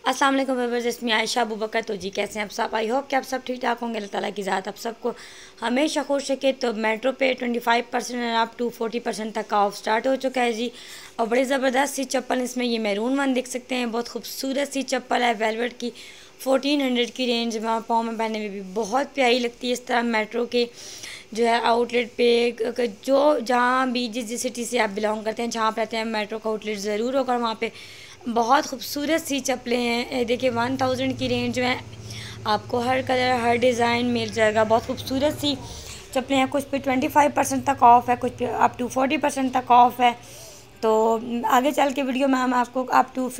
अस्सलाम वालेकुम व्यूअर्स, इसमें आयशा अबू बकर। तो जी कैसे हैं आप सब? आई होप कि आप सब ठीक ठाक होंगे। अल्लाह ताला की ज़ात आप सबको हमेशा खुश रखे। तो मेट्रो पे 25% और अप टू 40% तक का ऑफ स्टार्ट हो चुका है जी। और बड़ी ज़बरदस्त सी चप्पल, इसमें ये मैरून वन देख सकते हैं, बहुत खूबसूरत सी चप्पल है वेलवेट की, 1400 की रेंज में और पाँव में पहनने में भी बहुत प्यारी लगती है। इस तरह मेट्रो के जो है आउटलेट पे जो जहाँ भी जिस सिटी से आप बिलोंग करते हैं, जहाँ आप रहते हैं, मेट्रो का आउटलेट ज़रूर होगा। वहाँ पे बहुत खूबसूरत सी चप्पलें हैं। देखिए 1000 की रेंज में आपको हर कलर हर डिज़ाइन मिल जाएगा। बहुत खूबसूरत सी चप्पलें हैं। कुछ पे 25% तक ऑफ़ है, कुछ पे अप टू 40% तक ऑफ़ है। तो आगे चल के वीडियो में हम आपको अप टू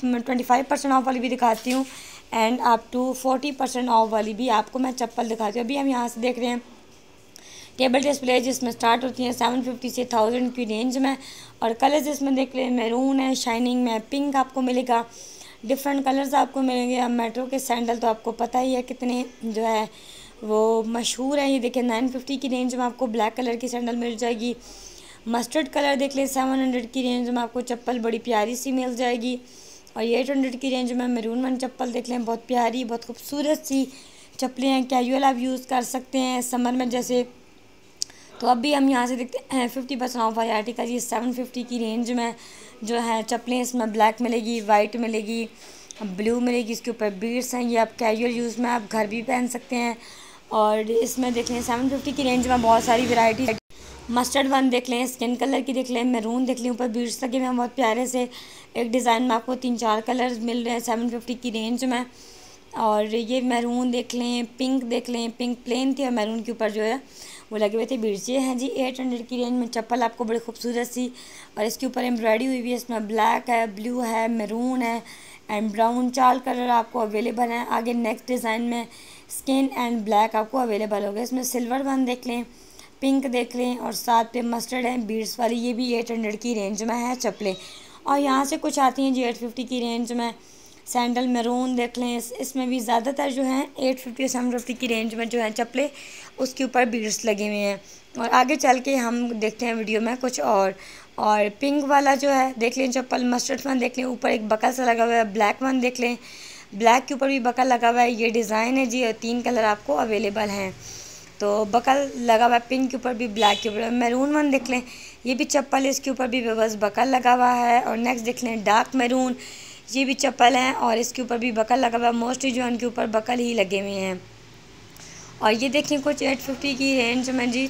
25% ऑफ वाली भी दिखाती हूँ एंड अप टू 40% ऑफ वाली भी आपको मैं चप्पल दिखाती हूँ। अभी हम यहाँ से देख रहे हैं टेबल डिस्प्ले, जिसमें स्टार्ट होती हैं 750 से 1000 की रेंज में। और कलर्स इसमें देख लें, मैरून है, शाइनिंग में पिंक आपको मिलेगा, डिफरेंट कलर्स आपको मिलेंगे। अब मेट्रो के सैंडल तो आपको पता ही है कितने जो है वो मशहूर है। ये देखिए 950 की रेंज में आपको ब्लैक कलर की सैंडल मिल जाएगी। मस्टर्ड कलर देख लें, 700 की रेंज में आपको चप्पल बड़ी प्यारी सी मिल जाएगी। और ये 800 की रेंज में मैरून वन चप्पल देख लें, बहुत प्यारी बहुत खूबसूरत सी चप्पलें हैं। कैजुअल आप यूज़ कर सकते हैं समर में जैसे। तो अभी हम यहाँ से देखते हैं 50% ऑफ वाली आर्टिकल, ये 750 की रेंज में जो है चप्पलें, इसमें ब्लैक मिलेगी, वाइट मिलेगी, ब्लू मिलेगी। इसके ऊपर बीड्स हैं, ये आप कैजुअल यूज़ में आप घर भी पहन सकते हैं। और इसमें देख लें 750 की रेंज में बहुत सारी वैरायटी। मस्टर्ड वन देख लें, स्किन कलर की देख लें, मैरून देख लें, ऊपर बीड्स लगे हुए हैं बहुत प्यारे से। एक डिज़ाइन में आपको 3-4 कलर मिल रहे हैं 750 की रेंज में। और ये मैरून देख लें, पिंक देख लें, पिंक प्लेन थी और मैरून के ऊपर जो है वो लगे हुए थे बीड्स। ये हैं जी 800 की रेंज में चप्पल आपको बड़ी खूबसूरत सी, और इसके ऊपर एम्ब्रॉयडरी हुई हुई है। इसमें ब्लैक है, ब्लू है, मैरून है एंड ब्राउन, 4 कलर आपको अवेलेबल हैं। आगे नेक्स्ट डिज़ाइन में स्किन एंड ब्लैक आपको अवेलेबल होगा। इसमें सिल्वर वन देख लें, पिंक देख लें और साथ पे मस्टर्ड है बीड्स वाली, ये भी 800 की रेंज में है चप्पलें। और यहाँ से कुछ आती हैं जी 850 की रेंज में सैंडल मैरून देख लें। इसमें भी ज़्यादातर जो हैं 850 750 की रेंज में जो है चप्पलें, उसके ऊपर बीड्स लगे हुए हैं। और आगे चल के हम देखते हैं वीडियो में कुछ और पिंक वाला जो है देख लें चप्पल, मस्टर्ड वन देख लें, ऊपर एक बकल सा लगा हुआ है। ब्लैक वन देख लें, ब्लैक के ऊपर भी बकल लगा हुआ है। ये डिज़ाइन है जी और 3 कलर आपको अवेलेबल हैं। तो बकल लगा हुआ है पिंक के ऊपर भी, ब्लैक के ऊपर। मैरून वन देख लें, ये भी चप्पल है, इसके ऊपर भी बस बकल लगा हुआ है। और नेक्स्ट देख लें डार्क मैरून, ये भी चप्पल हैं और इसके ऊपर भी बकल लगा हुआ है। मोस्टली जो है उनके ऊपर बकल ही लगे हुए हैं। और ये देखें कुछ 850 की रेंज में जी,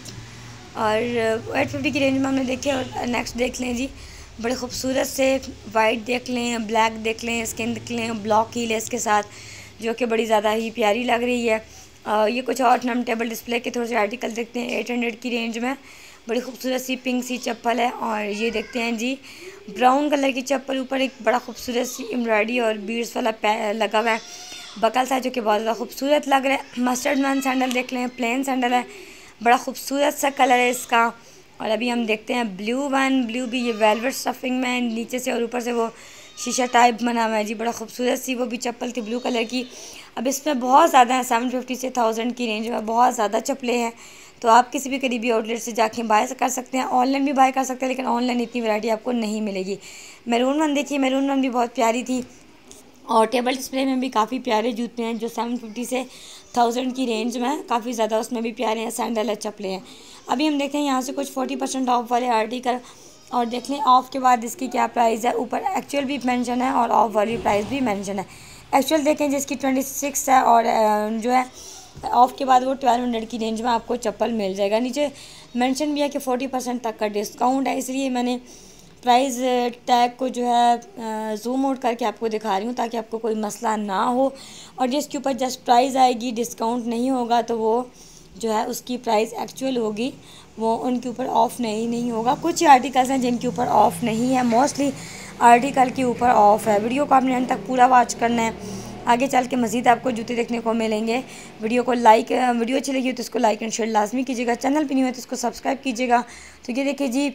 और 850 की रेंज में हमने देखे। और नेक्स्ट देख लें जी, बड़े खूबसूरत से वाइट देख लें, ब्लैक देख लें, स्किन देख लें, ब्लॉक हील है इसके साथ, जो कि बड़ी ज़्यादा ही प्यारी लग रही है। ये कुछ और हम टेबल डिस्प्ले के थोड़े से आर्टिकल देखते हैं 800 की रेंज में। बड़ी खूबसूरत सी पिंक सी चप्पल है। और ये देखते हैं जी ब्राउन कलर की चप्पल, ऊपर एक बड़ा खूबसूरत सी एम्ब्रॉयडरी और बीड्स वाला लगा हुआ है बकल सा, जो कि बहुत ज़्यादा खूबसूरत लग रहा है। मस्टर्ड वन सैंडल देख लें, प्लेन सैंडल है, बड़ा खूबसूरत सा कलर है इसका। और अभी हम देखते हैं ब्लू वन, ब्लू भी ये वेलवेट स्टफिंग में नीचे से और ऊपर से वो शीशा टाइप बना हुआ है जी, बड़ा खूबसूरत सी वो भी चप्पल थी ब्लू कलर की। अब इसमें बहुत ज़्यादा है, 750 से 1000 की रेंज में बहुत ज़्यादा चप्पलें हैं। तो आप किसी भी करीबी आउटलेट से जाके बाय कर सकते हैं, ऑनलाइन भी बाय कर सकते हैं, लेकिन ऑनलाइन इतनी वैरायटी आपको नहीं मिलेगी। मैरून वन देखिए, मैरून वन भी बहुत प्यारी थी। और टेबल डिस्प्ले में भी काफ़ी प्यारे जूते हैं जो 750 से 1000 की रेंज में काफ़ी ज़्यादा उसमें भी प्यारे हैं, सैंडल है, चप्पलें हैं। अभी हम देखते हैं यहाँ से कुछ 40% ऑफ वाले आर्टिकल, और देख लें ऑफ़ के बाद इसकी क्या प्राइस है। ऊपर एक्चुअल भी मेंशन है और ऑफ़ वाली प्राइस भी मेंशन है। एक्चुअल देखें जिसकी 26 है और जो है ऑफ़ के बाद वो 1200 की रेंज में आपको चप्पल मिल जाएगा। नीचे मेंशन भी है कि 40% तक का डिस्काउंट है, इसलिए मैंने प्राइस टैग को जो है ज़ूम आउट करके आपको दिखा रही हूँ ताकि आपको कोई मसला ना हो। और जिसके ऊपर जस्ट प्राइस आएगी, डिस्काउंट नहीं होगा, तो वो जो है उसकी प्राइस एक्चुअल होगी, वो उनके ऊपर ऑफ़ नहीं होगा। कुछ आर्टिकल्स हैं जिनके ऊपर ऑफ़ नहीं है, मोस्टली आर्टिकल के ऊपर ऑफ़ है। वीडियो को आपने अंत तक पूरा वॉच करना है, आगे चल के मज़ीद आपको जूते देखने को मिलेंगे। वीडियो अच्छी लगी हो तो इसको लाइक एंड शेयर लाजमी कीजिएगा, चैनल पर नहीं हो तो इसको सब्सक्राइब कीजिएगा। तो ये देखिए जी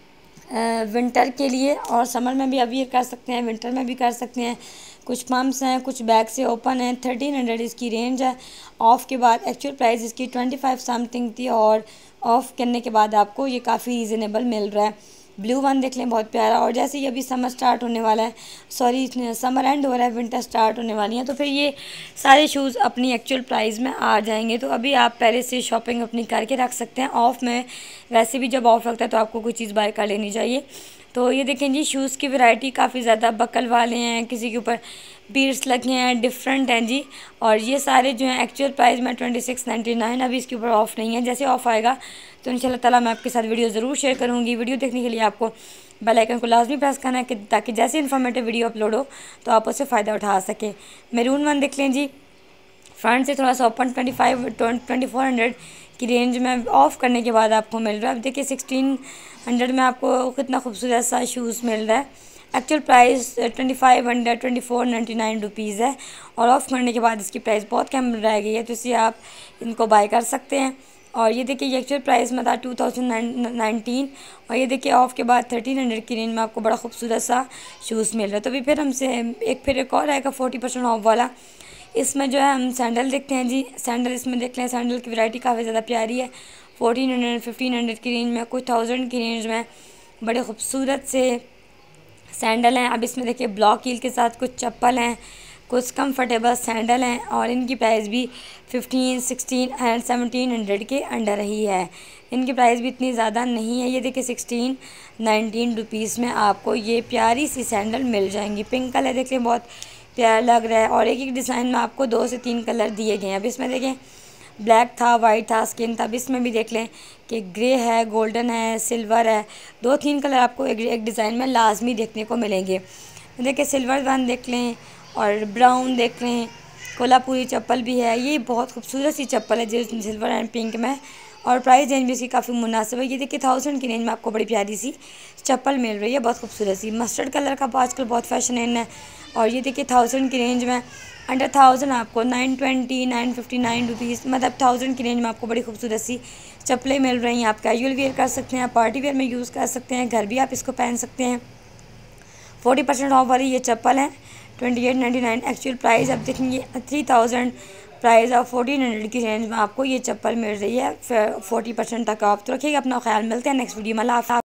विंटर के लिए और समर में भी अभी ये कर सकते हैं, विंटर में भी कर सकते हैं। कुछ पम्प्स हैं, कुछ बैग से ओपन हैं। 1300 इसकी रेंज है। ऑफ़ के बाद एक्चुअल प्राइस इसकी 25 समथिंग थी और ऑफ़ करने के बाद आपको ये काफ़ी रीज़नेबल मिल रहा है। ब्लू वन देख लें, बहुत प्यारा। और जैसे ही अभी समर स्टार्ट होने वाला है, सॉरी समर एंड हो रहा है, विंटर स्टार्ट होने वाली है, तो फिर ये सारे शूज़ अपनी एक्चुअल प्राइस में आ जाएंगे। तो अभी आप पहले से शॉपिंग अपनी करके रख सकते हैं। ऑफ़ में वैसे भी जब ऑफ़ लगता है तो आपको कोई चीज़ बाय कर लेनी चाहिए। तो ये देखें जी, शूज़ की वैरायटी काफ़ी ज़्यादा बकल वाले हैं, किसी के ऊपर बीड्स लगे हैं, डिफरेंट हैं जी। और ये सारे जो हैं एक्चुअल प्राइस में 2699। अभी इसके ऊपर ऑफ़ नहीं है, जैसे ऑफ़ आएगा तो इंशाल्लाह ताला मैं आपके साथ वीडियो ज़रूर शेयर करूँगी। वीडियो देखने के लिए आपको बेल आइकन को लाजमी प्रेस करना है कि ताकि जैसे इन्फॉर्मेटिव वीडियो अपलोड हो तो आप उससे फ़ायदा उठा सकें। मैरून वन देख लें जी, फ्रंट से थोड़ा सा ओपन 2400 की रेंज में ऑफ़ करने के बाद आपको मिल रहा है। अब देखिए 1600 में आपको कितना खूबसूरत सा शूज़ मिल रहा है। एक्चुअल प्राइस 2499 रुपीज़ है और ऑफ़ करने के बाद इसकी प्राइस बहुत कम रह गई है, तो इसलिए आप इनको बाय कर सकते हैं। और ये देखिए, ये एक्चुअल प्राइस में था 2019 और ये देखिए ऑफ़ के बाद 1300 की रेंज में आपको बड़ा खूबसूरत सा शूज़ मिल रहा है। तो अभी फिर एक और आएगा 40% ऑफ वाला। इसमें जो है हम सैंडल देखते हैं जी। सैंडल इसमें देख लें, सैंडल की वैरायटी काफ़ी ज़्यादा प्यारी है। 1400 1500 की रेंज में, कुछ 1000 की रेंज में बड़े खूबसूरत से सैंडल हैं। अब इसमें देखिए ब्लॉक हील के साथ कुछ चप्पल हैं, कुछ कंफर्टेबल सैंडल हैं और इनकी प्राइस भी 15, 16 एंड 1700 के अंडर ही है। इनकी प्राइस भी इतनी ज़्यादा नहीं है। ये देखिए 19 रुपीज़ में आपको ये प्यारी सी सैंडल मिल जाएंगी। पिंक कलर देखिए बहुत प्यारा लग रहा है और एक एक डिज़ाइन में आपको 2 से 3 कलर दिए गए हैं। अब इसमें देखें ब्लैक था, वाइट था, स्किन था। अब इसमें भी देख लें कि ग्रे है, गोल्डन है, सिल्वर है, 2-3 कलर आपको एक डिज़ाइन में लाजमी देखने को मिलेंगे। देखिए सिल्वर वन देख लें और ब्राउन देख लें, कोल्हापुरी चप्पल भी है। ये बहुत खूबसूरत सी चप्पल है जो सिल्वर एंड पिंक में, और प्राइस रेंज भी इसकी काफ़ी मुनासिब है। ये देखिए 1000 की रेंज में आपको बड़ी प्यारी सी चप्पल मिल रही है, बहुत खूबसूरत सी। मस्टर्ड कलर का आजकल बहुत फैशन इन है। और ये देखिए 1000 की रेंज में, अंडर 1000 आपको 920 959 रुपीज़, मतलब 1000 की रेंज में आपको बड़ी खूबसूरत सी चप्पलें मिल रही हैं। आप कैजुअल वेयर कर सकते हैं, पार्टी वेयर में यूज़ कर सकते हैं, घर भी आप इसको पहन सकते हैं। 40% ऑफ वाली ये चप्पल है 2899। एक्चुअल प्राइस अब देखेंगे 3000, प्राइस ऑफ 1400 की रेंज में आपको ये चप्पल मिल रही है 40% तक ऑफ। तो रखिएगा अपना ख्याल, मिलते हैं नेक्स्ट वीडियो में।